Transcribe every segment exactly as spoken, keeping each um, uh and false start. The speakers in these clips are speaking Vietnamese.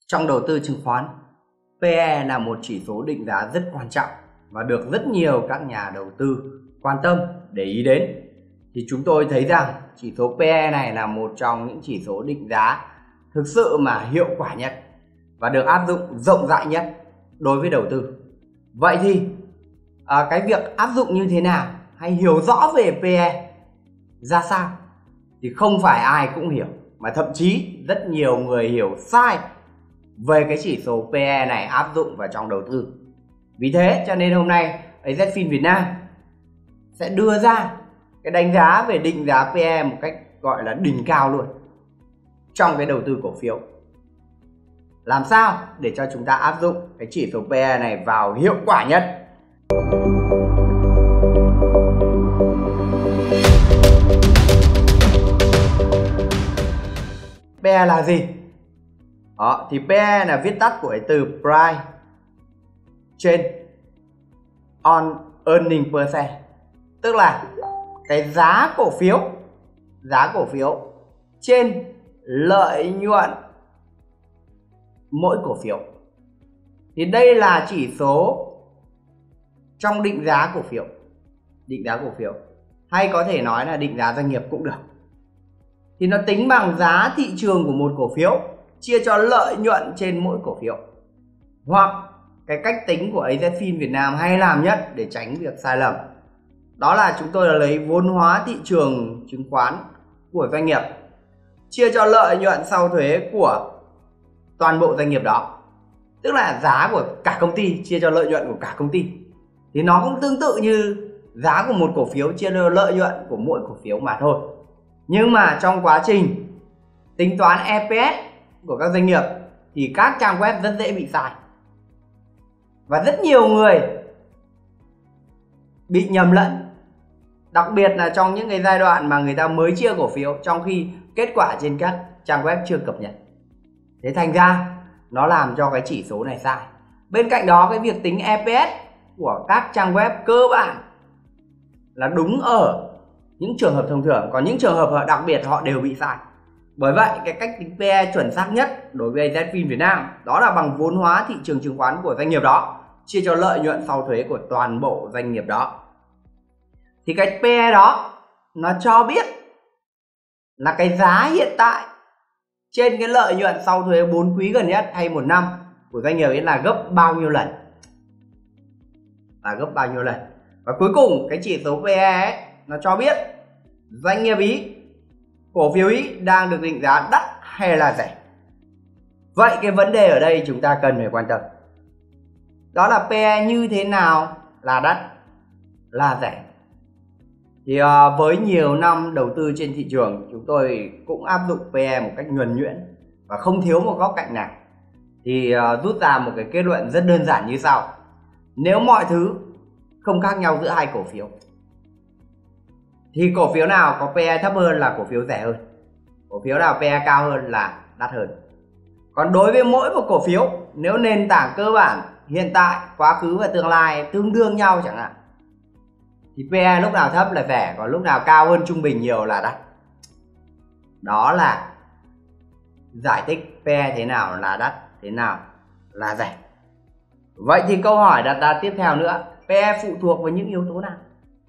Trong đầu tư chứng khoán, pê e là một chỉ số định giá rất quan trọng và được rất nhiều các nhà đầu tư quan tâm để ý đến. Thì chúng tôi thấy rằng chỉ số pê e này là một trong những chỉ số định giá thực sự mà hiệu quả nhất và được áp dụng rộng rãi nhất đối với đầu tư. Vậy thì à, cái việc áp dụng như thế nào hay hiểu rõ về pê e ra sao thì không phải ai cũng hiểu, mà thậm chí rất nhiều người hiểu sai về cái chỉ số pê e này áp dụng vào trong đầu tư. Vì thế cho nên hôm nay AZFIN Việt Nam sẽ đưa ra cái đánh giá về định giá pê e một cách gọi là đỉnh cao luôn trong cái đầu tư cổ phiếu. Làm sao để cho chúng ta áp dụng cái chỉ số pê e này vào hiệu quả nhất. pê e là gì? Đó, thì pê e là viết tắt của cái từ Price Change on Earning per share, tức là cái giá cổ phiếu giá cổ phiếu trên lợi nhuận mỗi cổ phiếu. Thì đây là chỉ số trong định giá cổ phiếu định giá cổ phiếu hay có thể nói là định giá doanh nghiệp cũng được. Thì nó tính bằng giá thị trường của một cổ phiếu chia cho lợi nhuận trên mỗi cổ phiếu. Hoặc cái cách tính của AZFIN Việt Nam hay làm nhất để tránh việc sai lầm, đó là chúng tôi là lấy vốn hóa thị trường chứng khoán của doanh nghiệp chia cho lợi nhuận sau thuế của toàn bộ doanh nghiệp đó, tức là giá của cả công ty chia cho lợi nhuận của cả công ty. Thì nó cũng tương tự như giá của một cổ phiếu chia cho lợi nhuận của mỗi cổ phiếu mà thôi. Nhưng mà trong quá trình tính toán e pê ét của các doanh nghiệp thì các trang web rất dễ bị sai, và rất nhiều người bị nhầm lẫn, đặc biệt là trong những cái giai đoạn mà người ta mới chia cổ phiếu, trong khi kết quả trên các trang web chưa cập nhật. Thế thành ra nó làm cho cái chỉ số này sai. Bên cạnh đó, cái việc tính e pê ét của các trang web cơ bản là đúng ở những trường hợp thông thường, còn những trường hợp đặc biệt họ đều bị sai. Bởi vậy cái cách tính pê e chuẩn xác nhất đối với AZFIN Việt Nam đó là bằng vốn hóa thị trường chứng khoán của doanh nghiệp đó chia cho lợi nhuận sau thuế của toàn bộ doanh nghiệp đó. Thì cái pê e đó nó cho biết là cái giá hiện tại trên cái lợi nhuận sau thuế bốn quý gần nhất hay một năm của doanh nghiệp ấy là gấp bao nhiêu lần, là gấp bao nhiêu lần. Và cuối cùng cái chỉ số pê e ấy, nó cho biết doanh nghiệp ý, cổ phiếu ý đang được định giá đắt hay là rẻ. Vậy cái vấn đề ở đây chúng ta cần phải quan tâm, đó là pê e như thế nào là đắt, là rẻ. Thì uh, với nhiều năm đầu tư trên thị trường, chúng tôi cũng áp dụng pê e một cách nhuần nhuyễn và không thiếu một góc cạnh nào. Thì uh, rút ra một cái kết luận rất đơn giản như sau: nếu mọi thứ không khác nhau giữa hai cổ phiếu thì cổ phiếu nào có pê e thấp hơn là cổ phiếu rẻ hơn, cổ phiếu nào pê e cao hơn là đắt hơn. Còn đối với mỗi một cổ phiếu, nếu nền tảng cơ bản hiện tại, quá khứ và tương lai tương đương nhau chẳng hạn, thì pê e lúc nào thấp là rẻ, còn lúc nào cao hơn trung bình nhiều là đắt. Đó là giải thích pê e thế nào là đắt, thế nào là rẻ. Vậy thì câu hỏi đặt ra tiếp theo nữa, pê e phụ thuộc vào những yếu tố nào?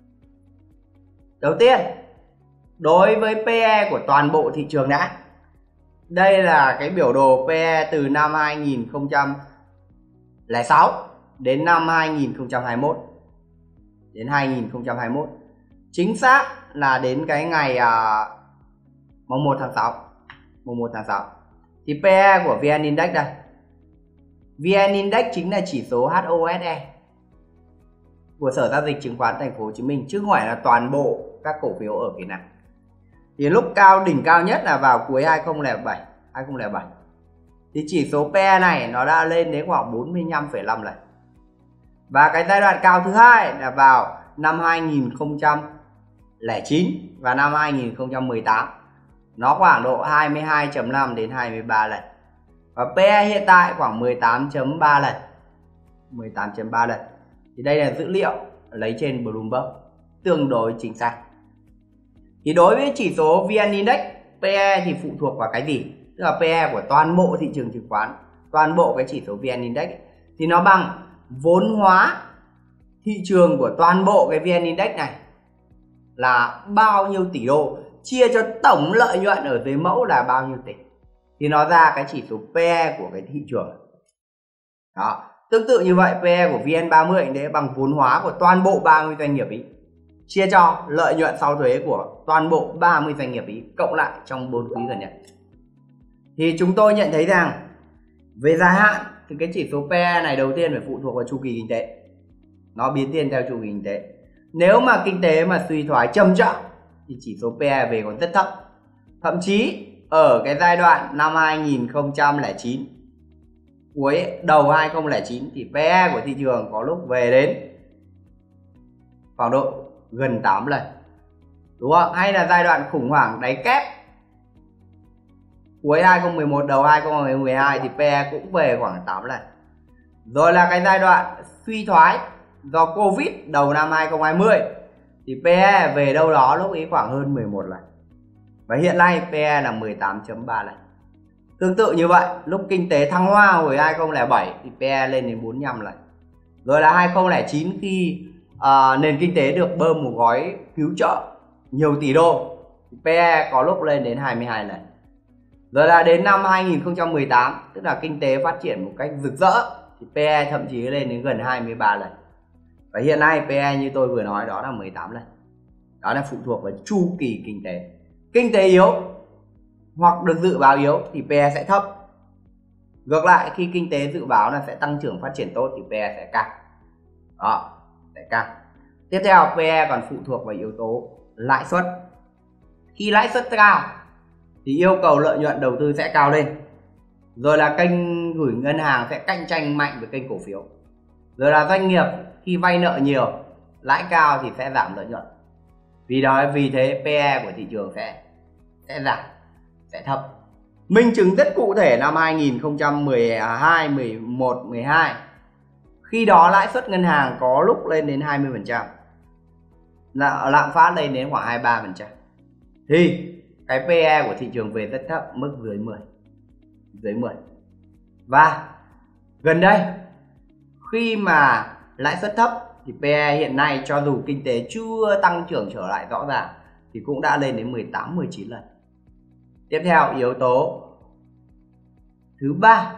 Đầu tiên, đối với pê e của toàn bộ thị trường đã. Đây là cái biểu đồ pê e từ năm hai nghìn không trăm lẻ sáu đến năm hai nghìn không trăm hai mươi mốt. Đến hai nghìn không trăm hai mươi mốt. Chính xác là đến cái ngày à, mùng một tháng sáu. Mùng một tháng sáu. Thì pê e của vê en Index đây. vê en Index chính là chỉ số hát o ét e của Sở Giao dịch Chứng khoán Thành phố Hồ Chí Minh, chứ không phải là toàn bộ các cổ phiếu ở Việt Nam. Thì lúc cao đỉnh cao nhất là vào cuối hai nghìn không trăm lẻ bảy, hai nghìn không trăm lẻ bảy. Thì chỉ số pê e này nó đã lên đến khoảng bốn mươi lăm phẩy năm lần. Và cái giai đoạn cao thứ hai là vào năm hai nghìn không trăm lẻ chín và năm hai nghìn không trăm mười tám. Nó khoảng độ hai mươi hai phẩy năm đến hai mươi ba lần. Và pê e hiện tại khoảng mười tám phẩy ba lần. mười tám phẩy ba lần. Thì đây là dữ liệu lấy trên Bloomberg, tương đối chính xác. Thì đối với chỉ số vê en Index, pê e thì phụ thuộc vào cái gì? Tức là pê e của toàn bộ thị trường chứng khoán toàn bộ cái chỉ số vê en Index ấy, thì nó bằng vốn hóa thị trường của toàn bộ cái vê en Index này là bao nhiêu tỷ đô, chia cho tổng lợi nhuận ở dưới mẫu là bao nhiêu tỷ, thì nó ra cái chỉ số pê e của cái thị trường. Đó, tương tự như vậy, pê e của vê en ba mươi đấy bằng vốn hóa của toàn bộ ba mươi doanh nghiệp ý, chia cho lợi nhuận sau thuế của toàn bộ ba mươi doanh nghiệp ý, cộng lại trong bốn quý gần nhất. Thì chúng tôi nhận thấy rằng về dài hạn thì cái chỉ số pê e này đầu tiên phải phụ thuộc vào chu kỳ kinh tế, nó biến thiên theo chu kỳ kinh tế. Nếu mà kinh tế mà suy thoái trầm trọng thì chỉ số pê e về còn rất thấp. Thậm chí ở cái giai đoạn năm hai nghìn không trăm lẻ chín, cuối đầu hai nghìn không trăm lẻ chín thì pê e của thị trường có lúc về đến khoảng độ gần tám lần, đúng không? Hay là giai đoạn khủng hoảng đáy kép cuối hai nghìn không trăm mười một đầu hai nghìn không trăm mười hai thì pê e cũng về khoảng tám lần. Rồi là cái giai đoạn suy thoái do Covid đầu năm hai nghìn không trăm hai mươi thì pê e về đâu đó lúc ấy khoảng hơn mười một lần. Và hiện nay pê e là mười tám phẩy ba lần. Tương tự như vậy, lúc kinh tế thăng hoa hồi hai nghìn không trăm lẻ bảy thì pê e lên đến bốn mươi lăm lần. Rồi là hai nghìn không trăm lẻ chín khi uh, nền kinh tế được bơm một gói cứu trợ nhiều tỷ đô, pê e có lúc lên đến hai mươi hai lần. Rồi là đến năm hai nghìn không trăm mười tám, tức là kinh tế phát triển một cách rực rỡ, thì pê e thậm chí lên đến gần hai mươi ba lần. Và hiện nay pê e như tôi vừa nói đó là mười tám lần. Đó là phụ thuộc vào chu kỳ kinh tế. Kinh tế yếu hoặc được dự báo yếu thì pê e sẽ thấp. Ngược lại, khi kinh tế dự báo là sẽ tăng trưởng phát triển tốt thì pê e sẽ cao. Đó, sẽ cao. Tiếp theo, pê e còn phụ thuộc vào yếu tố lãi suất. Khi lãi suất cao thì yêu cầu lợi nhuận đầu tư sẽ cao lên. Rồi là kênh gửi ngân hàng sẽ cạnh tranh mạnh với kênh cổ phiếu. Rồi là doanh nghiệp khi vay nợ nhiều, lãi cao thì sẽ giảm lợi nhuận. Vì đó vì thế pê e của thị trường sẽ sẽ giảm, sẽ thấp. Minh chứng rất cụ thể năm hai nghìn không trăm mười hai, mười một, mười hai. Khi đó lãi suất ngân hàng có lúc lên đến hai mươi phần trăm. Lạm phát lên đến khoảng hai mươi ba phần trăm. Thì cái pê e của thị trường về rất thấp, mức dưới mười. Dưới mười. Và gần đây khi mà lãi suất thấp thì pê e hiện nay cho dù kinh tế chưa tăng trưởng trở lại rõ ràng thì cũng đã lên đến mười tám, mười chín lần. Tiếp theo, yếu tố thứ ba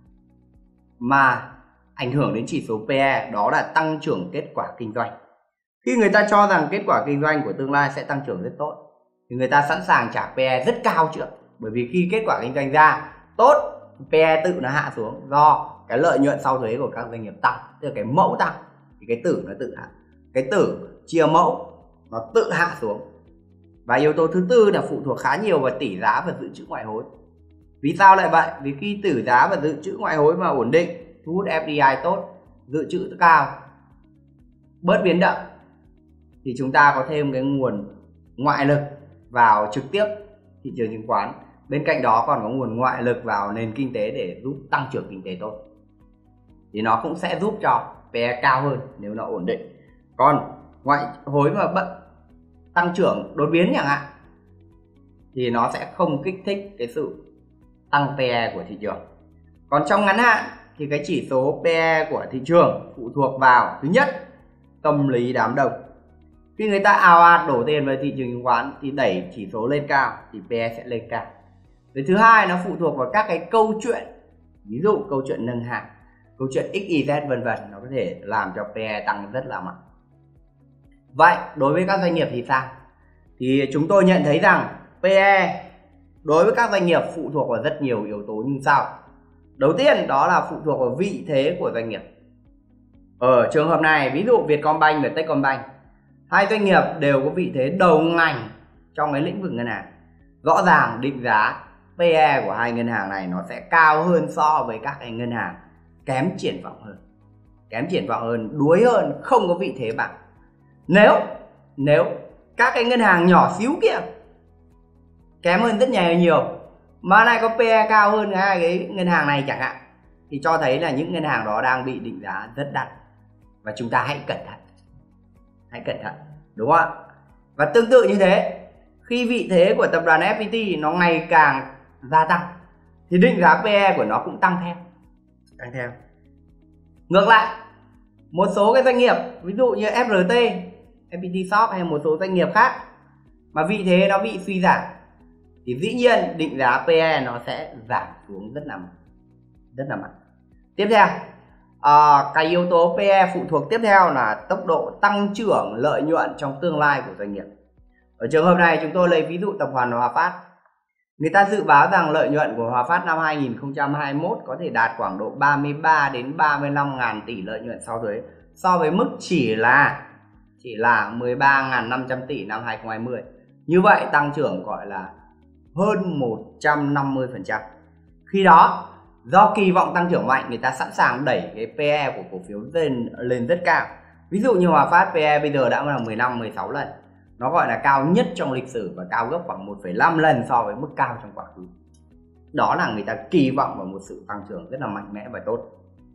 mà ảnh hưởng đến chỉ số pê e đó là tăng trưởng kết quả kinh doanh. Khi người ta cho rằng kết quả kinh doanh của tương lai sẽ tăng trưởng rất tốt thì người ta sẵn sàng trả pê e rất cao trước. Bởi vì khi kết quả kinh doanh ra tốt, pê e tự nó hạ xuống do cái lợi nhuận sau thuế của các doanh nghiệp tăng, tức là cái mẫu tăng thì cái tử nó tự hạ, cái tử chia mẫu nó tự hạ xuống. Và yếu tố thứ tư là phụ thuộc khá nhiều vào tỷ giá và dự trữ ngoại hối. Vì sao lại vậy? Vì khi tỷ giá và dự trữ ngoại hối mà ổn định, thu hút ép đê i tốt, dự trữ cao, bớt biến động thì chúng ta có thêm cái nguồn ngoại lực vào trực tiếp thị trường chứng khoán. Bên cạnh đó còn có nguồn ngoại lực vào nền kinh tế để giúp tăng trưởng kinh tế tốt. Thì nó cũng sẽ giúp cho pê e cao hơn nếu nó ổn định. Còn ngoại hối mà bận tăng trưởng đột biến chẳng hạn thì nó sẽ không kích thích cái sự tăng pê e của thị trường. Còn trong ngắn hạn thì cái chỉ số pê e của thị trường phụ thuộc vào thứ nhất, tâm lý đám đông. Khi người ta ào ạt đổ tiền vào thị trường chứng khoán thì đẩy chỉ số lên cao thì pê e sẽ lên cao. Rồi thứ hai, nó phụ thuộc vào các cái câu chuyện, ví dụ câu chuyện nâng hạng, câu chuyện ích i dét vân vân, nó có thể làm cho pê e tăng rất là mạnh. Vậy đối với các doanh nghiệp thì sao? Thì chúng tôi nhận thấy rằng pê e đối với các doanh nghiệp phụ thuộc vào rất nhiều yếu tố như sau. Đầu tiên đó là phụ thuộc vào vị thế của doanh nghiệp. Ở trường hợp này, ví dụ Vietcombank và Techcombank, hai doanh nghiệp đều có vị thế đầu ngành trong cái lĩnh vực ngân hàng. Rõ ràng định giá pê e của hai ngân hàng này nó sẽ cao hơn so với các cái ngân hàng kém triển vọng hơn, kém triển vọng hơn, đuối hơn, không có vị thế bằng. Nếu nếu các cái ngân hàng nhỏ xíu kia kém hơn rất nhiều nhiều mà lại có pê e cao hơn hai cái ngân hàng này chẳng hạn, thì cho thấy là những ngân hàng đó đang bị định giá rất đắt. Và chúng ta hãy cẩn thận, hãy cẩn thận, đúng không ạ? Và tương tự như thế, khi vị thế của tập đoàn ép pê tê nó ngày càng gia tăng thì định giá pê e của nó cũng tăng theo. tăng theo. Ngược lại, một số cái doanh nghiệp ví dụ như ép rờ tê, ép pê tê Shop hay một số doanh nghiệp khác mà vị thế nó bị suy giảm thì dĩ nhiên định giá pê e nó sẽ giảm xuống rất là rất là mạnh. Tiếp theo, à, cái yếu tố pê e phụ thuộc tiếp theo là tốc độ tăng trưởng lợi nhuận trong tương lai của doanh nghiệp. Ở trường hợp này chúng tôi lấy ví dụ tập đoàn Hòa Phát. Người ta dự báo rằng lợi nhuận của Hòa Phát năm hai nghìn không trăm hai mươi mốt có thể đạt khoảng độ ba mươi ba đến ba mươi lăm ngàn tỷ lợi nhuận sau thuế, so với mức chỉ là chỉ là mười ba nghìn năm trăm tỷ năm hai nghìn không trăm hai mươi. Như vậy tăng trưởng gọi là hơn một trăm năm mươi phần trăm. Khi đó, do kỳ vọng tăng trưởng mạnh, người ta sẵn sàng đẩy cái pê e của cổ phiếu lên lên rất cao. Ví dụ như Hòa Phát pê e bây giờ đã là mười lăm mười sáu lần. Nó gọi là cao nhất trong lịch sử và cao gấp khoảng một phẩy năm lần so với mức cao trong quá khứ. Đó là người ta kỳ vọng vào một sự tăng trưởng rất là mạnh mẽ và tốt.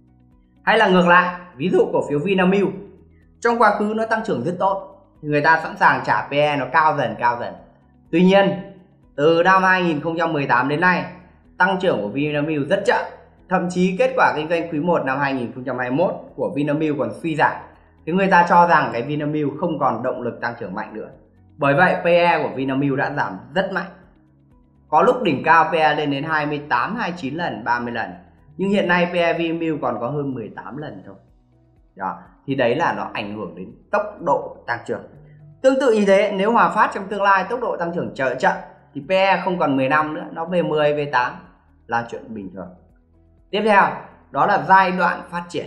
Hay là ngược lại, ví dụ cổ phiếu Vinamilk trong quá khứ nó tăng trưởng rất tốt, thì người ta sẵn sàng trả pê e nó cao dần cao dần. Tuy nhiên, từ năm hai nghìn không trăm mười tám đến nay, tăng trưởng của Vinamilk rất chậm. Thậm chí kết quả kinh doanh quý một năm hai nghìn không trăm hai mươi mốt của Vinamilk còn suy giảm. Thì người ta cho rằng cái Vinamilk không còn động lực tăng trưởng mạnh nữa. Bởi vậy pê e của Vinamilk đã giảm rất mạnh. Có lúc đỉnh cao pê e lên đến hai mươi tám, hai mươi chín lần, ba mươi lần. Nhưng hiện nay pê e Vinamilk còn có hơn mười tám lần thôi. Đó. Thì đấy là nó ảnh hưởng đến tốc độ tăng trưởng. Tương tự như thế, nếu Hòa Phát trong tương lai tốc độ tăng trưởng chậm chậm thì pê e không còn mười năm nữa, nó về mười, về tám là chuyện bình thường. Tiếp theo, đó là giai đoạn phát triển.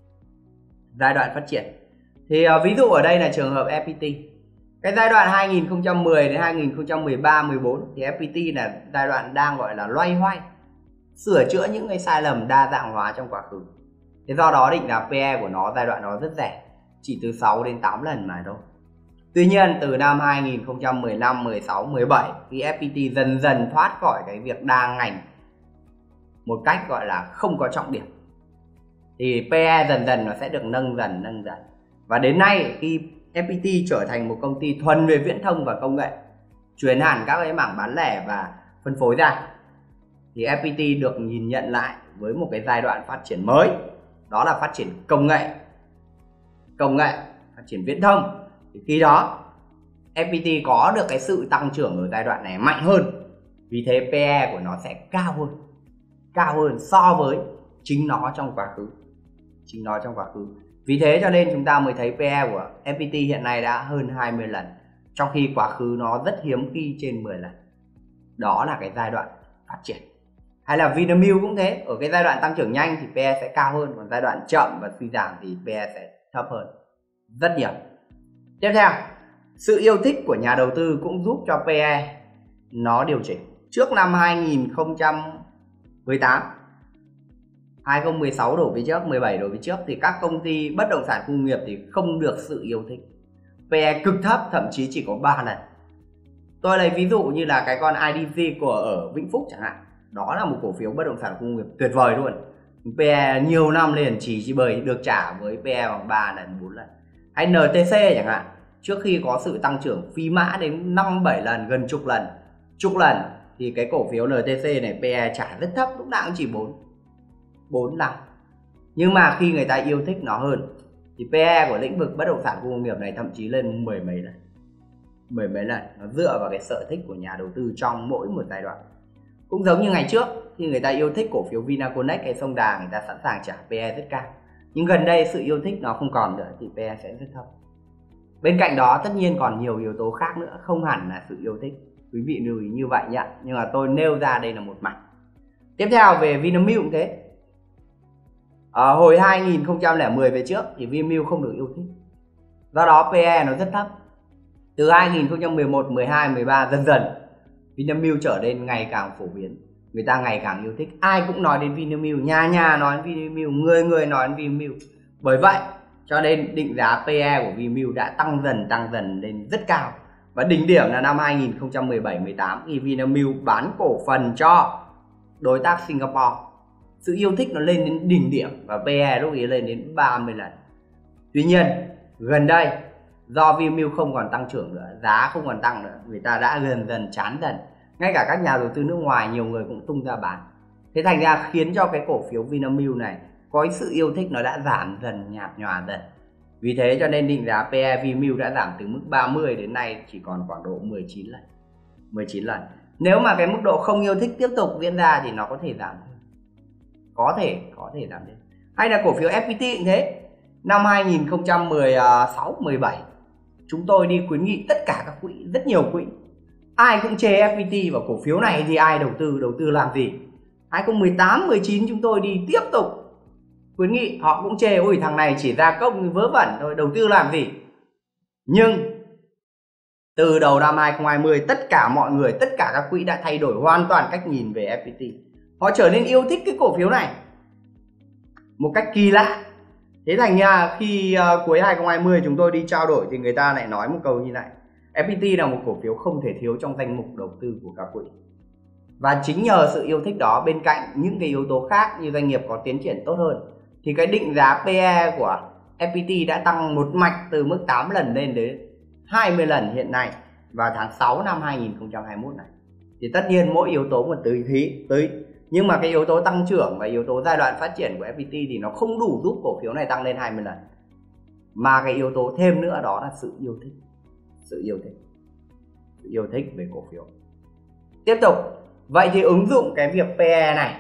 Giai đoạn phát triển. Thì uh, ví dụ ở đây là trường hợp ép pê tê. Cái giai đoạn hai nghìn không trăm mười đến hai nghìn không trăm mười ba mười bốn thì ép pê tê là giai đoạn đang gọi là loay hoay, sửa chữa những cái sai lầm đa dạng hóa trong quá khứ. Thế do đó định là pê e của nó giai đoạn nó rất rẻ, chỉ từ sáu đến tám lần mà thôi. Tuy nhiên từ năm hai nghìn không trăm mười lăm, mười sáu, mười bảy khi ép pê tê dần dần thoát khỏi cái việc đa ngành một cách gọi là không có trọng điểm thì pê e dần dần nó sẽ được nâng dần nâng dần. Và đến nay khi ép pê tê trở thành một công ty thuần về viễn thông và công nghệ, chuyển hẳn các cái mảng bán lẻ và phân phối ra, thì ép pê tê được nhìn nhận lại với một cái giai đoạn phát triển mới, đó là phát triển công nghệ, công nghệ, phát triển viễn thông. Thì khi đó ép pê tê có được cái sự tăng trưởng ở giai đoạn này mạnh hơn, vì thế pê e của nó sẽ cao hơn, cao hơn so với chính nó trong quá khứ, chính nó trong quá khứ. Vì thế cho nên chúng ta mới thấy pê e của ép pê tê hiện nay đã hơn hai mươi lần, trong khi quá khứ nó rất hiếm khi trên mười lần. Đó là cái giai đoạn phát triển. Hay là Vinamilk cũng thế, ở cái giai đoạn tăng trưởng nhanh thì pê e sẽ cao hơn, còn giai đoạn chậm và suy giảm thì pê e sẽ thấp hơn rất nhiều. Tiếp theo, sự yêu thích của nhà đầu tư cũng giúp cho pê e nó điều chỉnh. Trước năm hai nghìn không trăm mười tám, hai nghìn không trăm mười sáu đổ về trước, mười bảy đổ về trước thì các công ty bất động sản khu công nghiệp thì không được sự yêu thích. pê e cực thấp, thậm chí chỉ có ba lần. Tôi lấy ví dụ như là cái con i đê xê của ở Vĩnh Phúc chẳng hạn. Đó là một cổ phiếu bất động sản khu công nghiệp tuyệt vời luôn. pê e nhiều năm liền chỉ chỉ bởi được trả với pê e bằng ba lần, bốn lần. Hay en tê xê chẳng hạn, trước khi có sự tăng trưởng phi mã đến năm bảy lần, gần chục lần, chục lần thì cái cổ phiếu en tê xê này pê e trả rất thấp, lúc nào cũng chỉ bốn, bốn năm. Nhưng mà khi người ta yêu thích nó hơn thì pê e của lĩnh vực bất động sản khu công nghiệp này thậm chí lên mười mấy lần, mười mấy lần. Nó dựa vào cái sở thích của nhà đầu tư trong mỗi một giai đoạn. Cũng giống như ngày trước khi người ta yêu thích cổ phiếu Vinaconex hay Sông Đà, người ta sẵn sàng trả pê e rất cao. Nhưng gần đây sự yêu thích nó không còn nữa thì pê e sẽ rất thấp. Bên cạnh đó tất nhiên còn nhiều yếu tố khác nữa, không hẳn là sự yêu thích. Quý vị lưu ý như vậy nhé, nhưng mà tôi nêu ra đây là một mặt. Tiếp theo về Vinamilk cũng thế. Ở hồi hai nghìn không trăm lẻ mười về trước thì Vinamilk không được yêu thích, do đó pê e nó rất thấp. Từ hai nghìn không trăm mười một, mười hai, mười ba dần dần Vinamilk trở nên ngày càng phổ biến, người ta ngày càng yêu thích, ai cũng nói đến Vinamilk, nhà nhà nói đến Vinamilk, người người nói đến Vinamilk. Bởi vậy cho nên định giá pê e của Vinamilk đã tăng dần tăng dần lên rất cao. Và đỉnh điểm là năm hai nghìn không trăm mười bảy mười tám khi Vinamilk bán cổ phần cho đối tác Singapore. Sự yêu thích nó lên đến đỉnh điểm và pê e lúc ấy lên đến ba mươi lần. Tuy nhiên gần đây do Vinamilk không còn tăng trưởng nữa, giá không còn tăng nữa, người ta đã dần dần chán dần. Ngay cả các nhà đầu tư nước ngoài nhiều người cũng tung ra bán. Thế thành ra khiến cho cái cổ phiếu Vinamilk này có sự yêu thích nó đã giảm dần, nhạt nhòa dần. Vì thế cho nên định giá pê e Vinamilk đã giảm từ mức ba mươi đến nay chỉ còn khoảng độ mười chín lần. mười chín lần. Nếu mà cái mức độ không yêu thích tiếp tục diễn ra thì nó có thể giảm thêm. Có thể, có thể giảm thêm. Hay là cổ phiếu ép pê tê cũng thế. Năm hai nghìn không trăm mười sáu mười bảy chúng tôi đi khuyến nghị tất cả các quỹ, rất nhiều quỹ. Ai cũng chê ép pê tê và cổ phiếu này thì ai đầu tư, đầu tư làm gì. hai nghìn không trăm mười tám mười chín chúng tôi đi tiếp tục khuyến nghị, họ cũng chê ôi thằng này chỉ ra công vớ vẩn thôi, đầu tư làm gì. Nhưng từ đầu năm hai nghìn không trăm hai mươi tất cả mọi người, tất cả các quỹ đã thay đổi hoàn toàn cách nhìn về ép pê tê. Họ trở nên yêu thích cái cổ phiếu này một cách kỳ lạ. Thế thành ra khi uh, cuối hai nghìn không trăm hai mươi chúng tôi đi trao đổi thì người ta lại nói một câu như này: ép pê tê là một cổ phiếu không thể thiếu trong danh mục đầu tư của các quỹ. Và chính nhờ sự yêu thích đó, bên cạnh những cái yếu tố khác như doanh nghiệp có tiến triển tốt hơn, thì cái định giá pê e của ép pê tê đã tăng một mạch từ mức tám lần lên đến hai mươi lần hiện nay vào tháng sáu năm hai nghìn không trăm hai mươi mốt này. Thì tất nhiên mỗi yếu tố một tí thí tới, nhưng mà cái yếu tố tăng trưởng và yếu tố giai đoạn phát triển của ép pê tê thì nó không đủ giúp cổ phiếu này tăng lên hai mươi lần. Mà cái yếu tố thêm nữa đó là sự yêu thích. Sự yêu thích. Sự yêu thích về cổ phiếu. Tiếp tục, vậy thì ứng dụng cái việc pê e này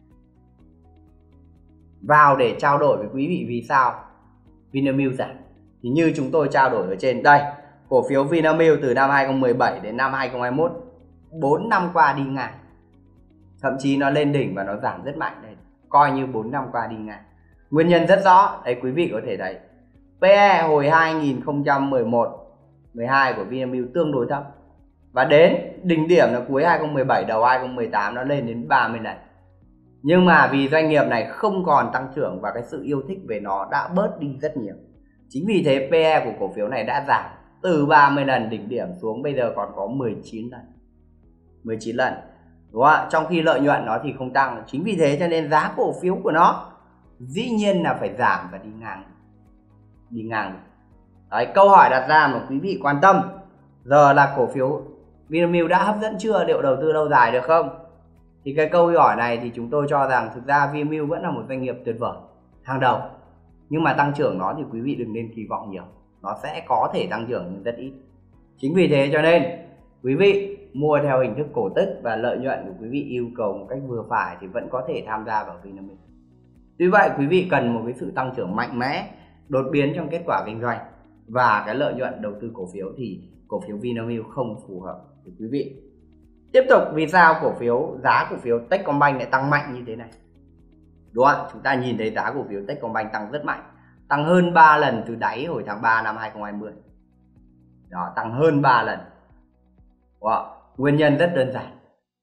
vào để trao đổi với quý vị vì sao Vinamilk giảm. Thì như chúng tôi trao đổi ở trên đây, cổ phiếu Vinamilk từ năm hai nghìn không trăm mười bảy đến năm hai nghìn không trăm hai mươi mốt, bốn năm qua đi ngang. Thậm chí nó lên đỉnh và nó giảm rất mạnh đây, coi như bốn năm qua đi ngang. Nguyên nhân rất rõ, đấy quý vị có thể thấy. pê e hồi hai nghìn không trăm mười một mười hai của Vinamilk tương đối thấp. Và đến đỉnh điểm là cuối hai nghìn không trăm mười bảy đầu hai nghìn không trăm mười tám nó lên đến ba mươi lần. Nhưng mà vì doanh nghiệp này không còn tăng trưởng và cái sự yêu thích về nó đã bớt đi rất nhiều. Chính vì thế pê e của cổ phiếu này đã giảm từ ba mươi lần đỉnh điểm xuống bây giờ còn có mười chín lần. mười chín lần. Đúng không ạ? Trong khi lợi nhuận nó thì không tăng. Chính vì thế cho nên giá cổ phiếu của nó dĩ nhiên là phải giảm và đi ngang. Đi ngang. Đấy, câu hỏi đặt ra mà quý vị quan tâm, giờ là cổ phiếu Vinamilk đã hấp dẫn chưa, liệu đầu tư lâu dài được không? Thì cái câu hỏi này thì chúng tôi cho rằng thực ra Vinamilk vẫn là một doanh nghiệp tuyệt vời, hàng đầu. Nhưng mà tăng trưởng nó thì quý vị đừng nên kỳ vọng nhiều. Nó sẽ có thể tăng trưởng nhưng rất ít. Chính vì thế cho nên quý vị mua theo hình thức cổ tức và lợi nhuận của quý vị yêu cầu một cách vừa phải thì vẫn có thể tham gia vào Vinamilk. Tuy vậy quý vị cần một cái sự tăng trưởng mạnh mẽ, đột biến trong kết quả kinh doanh và cái lợi nhuận đầu tư cổ phiếu thì cổ phiếu Vinamilk không phù hợp với quý vị. Tiếp tục, vì sao cổ phiếu giá cổ phiếu Techcombank lại tăng mạnh như thế này? Đúng không? Chúng ta nhìn thấy giá cổ phiếu Techcombank tăng rất mạnh, tăng hơn ba lần từ đáy hồi tháng ba năm hai nghìn không trăm hai mươi. Đó, tăng hơn ba lần. Wow. Nguyên nhân rất đơn giản.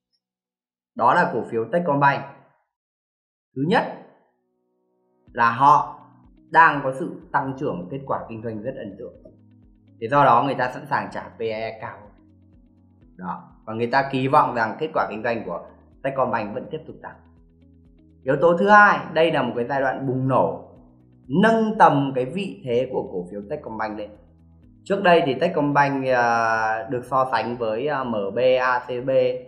Đó là cổ phiếu Techcombank. Thứ nhất là họ đang có sự tăng trưởng kết quả kinh doanh rất ấn tượng. Thế do đó người ta sẵn sàng trả pê e cao. Đó. Và người ta kỳ vọng rằng kết quả kinh doanh của Techcombank vẫn tiếp tục tăng. Yếu tố thứ hai, đây là một cái giai đoạn bùng nổ, nâng tầm cái vị thế của cổ phiếu Techcombank lên. Trước đây thì Techcombank uh, được so sánh với uh, em bê, a xê bê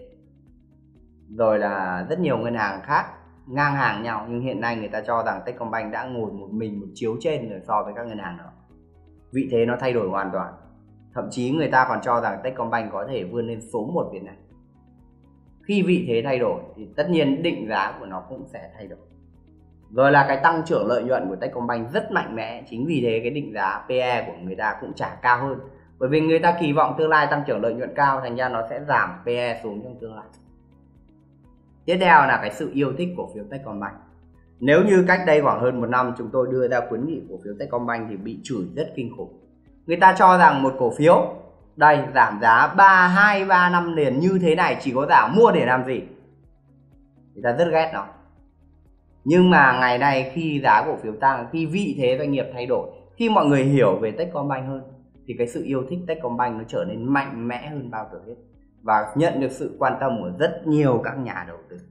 rồi là rất nhiều ngân hàng khác ngang hàng nhau, nhưng hiện nay người ta cho rằng Techcombank đã ngồi một mình một chiếu trên rồi so với các ngân hàng đó. Vị thế nó thay đổi hoàn toàn. Thậm chí người ta còn cho rằng Techcombank có thể vươn lên số một Việt Nam. Khi vị thế thay đổi thì tất nhiên định giá của nó cũng sẽ thay đổi. Rồi là cái tăng trưởng lợi nhuận của Techcombank rất mạnh mẽ. Chính vì thế cái định giá pê e của người ta cũng trả cao hơn. Bởi vì người ta kỳ vọng tương lai tăng trưởng lợi nhuận cao, thành ra nó sẽ giảm pê e xuống trong tương lai. Tiếp theo là cái sự yêu thích cổ phiếu Techcombank. Nếu như cách đây khoảng hơn một năm chúng tôi đưa ra khuyến nghị cổ phiếu Techcombank thì bị chửi rất kinh khủng. Người ta cho rằng một cổ phiếu đây giảm giá ba, hai, ba năm liền như thế này chỉ có giảm mua để làm gì. Người ta rất ghét nó. Nhưng mà ngày nay khi giá cổ phiếu tăng, khi vị thế doanh nghiệp thay đổi, khi mọi người hiểu về Techcombank hơn thì cái sự yêu thích Techcombank nó trở nên mạnh mẽ hơn bao giờ hết và nhận được sự quan tâm của rất nhiều các nhà đầu tư.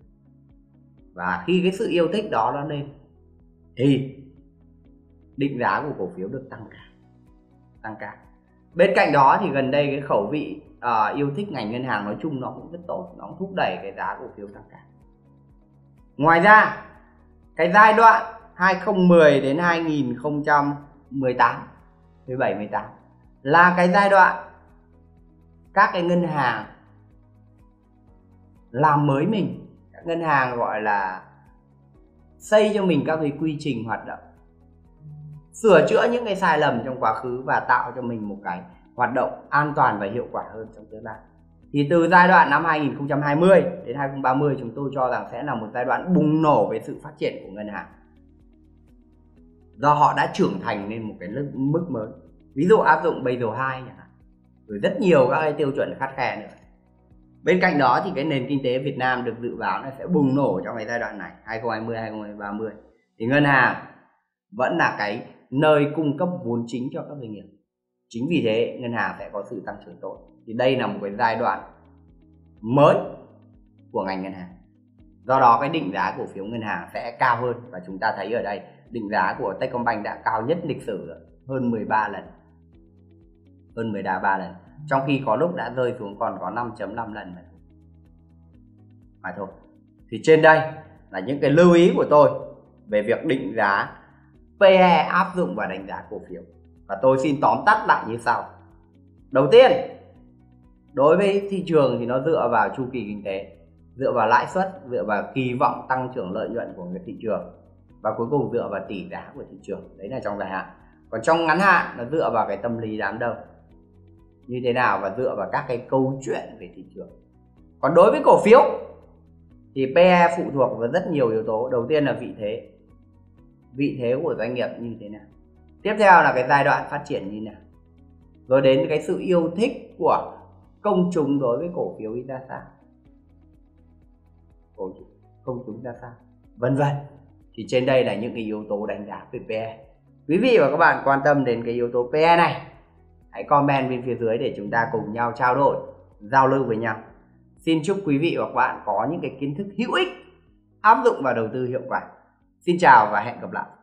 Và khi cái sự yêu thích đó nó lên thì định giá của cổ phiếu được tăng cao. Tăng cao. Bên cạnh đó thì gần đây cái khẩu vị uh, yêu thích ngành ngân hàng nói chung nó cũng rất tốt, nó cũng thúc đẩy cái giá cổ phiếu tăng cao. Ngoài ra cái giai đoạn hai nghìn không trăm mười đến hai nghìn không trăm mười tám, mười bảy, mười tám là cái giai đoạn các cái ngân hàng làm mới mình, các ngân hàng gọi là xây cho mình các cái quy trình hoạt động, sửa chữa những cái sai lầm trong quá khứ và tạo cho mình một cái hoạt động an toàn và hiệu quả hơn trong tương lai. Thì từ giai đoạn năm hai nghìn không trăm hai mươi đến hai nghìn không trăm ba mươi chúng tôi cho rằng sẽ là một giai đoạn bùng nổ về sự phát triển của ngân hàng, do họ đã trưởng thành lên một cái mức mới, ví dụ áp dụng Basel hai chẳng hạn, rồi rất nhiều các cái tiêu chuẩn khắt khe nữa. Bên cạnh đó thì cái nền kinh tế Việt Nam được dự báo nó sẽ bùng nổ trong cái giai đoạn này hai nghìn không trăm hai mươi, hai nghìn không trăm ba mươi. Thì ngân hàng vẫn là cái nơi cung cấp vốn chính cho các doanh nghiệp. Chính vì thế ngân hàng sẽ có sự tăng trưởng tốt. Thì đây là một cái giai đoạn mới của ngành ngân hàng. Do đó cái định giá cổ phiếu ngân hàng sẽ cao hơn, và chúng ta thấy ở đây định giá của Techcombank đã cao nhất lịch sử rồi, hơn mười ba lần. Hơn mười ba lần. Trong khi có lúc đã rơi xuống còn có năm phẩy năm lần mà. mà thôi. Thì trên đây là những cái lưu ý của tôi về việc định giá pê e áp dụng và đánh giá cổ phiếu. Và tôi xin tóm tắt lại như sau. Đầu tiên, đối với thị trường thì nó dựa vào chu kỳ kinh tế, dựa vào lãi suất, dựa vào kỳ vọng tăng trưởng lợi nhuận của cái thị trường, và cuối cùng dựa vào tỷ giá của thị trường. Đấy là trong dài hạn. Còn trong ngắn hạn nó dựa vào cái tâm lý đám đông như thế nào, và dựa vào các cái câu chuyện về thị trường. Còn đối với cổ phiếu thì pê e phụ thuộc vào rất nhiều yếu tố. Đầu tiên là vị thế, vị thế của doanh nghiệp như thế nào. Tiếp theo là cái giai đoạn phát triển như nào. Rồi đến cái sự yêu thích của công chúng đối với cổ phiếu ra sao, công chúng ra sao, vân vân. Thì trên đây là những cái yếu tố đánh giá về pê e. Quý vị và các bạn quan tâm đến cái yếu tố pê e này, hãy comment bên phía dưới để chúng ta cùng nhau trao đổi, giao lưu với nhau. Xin chúc quý vị và các bạn có những cái kiến thức hữu ích áp dụng vào đầu tư hiệu quả. Xin chào và hẹn gặp lại.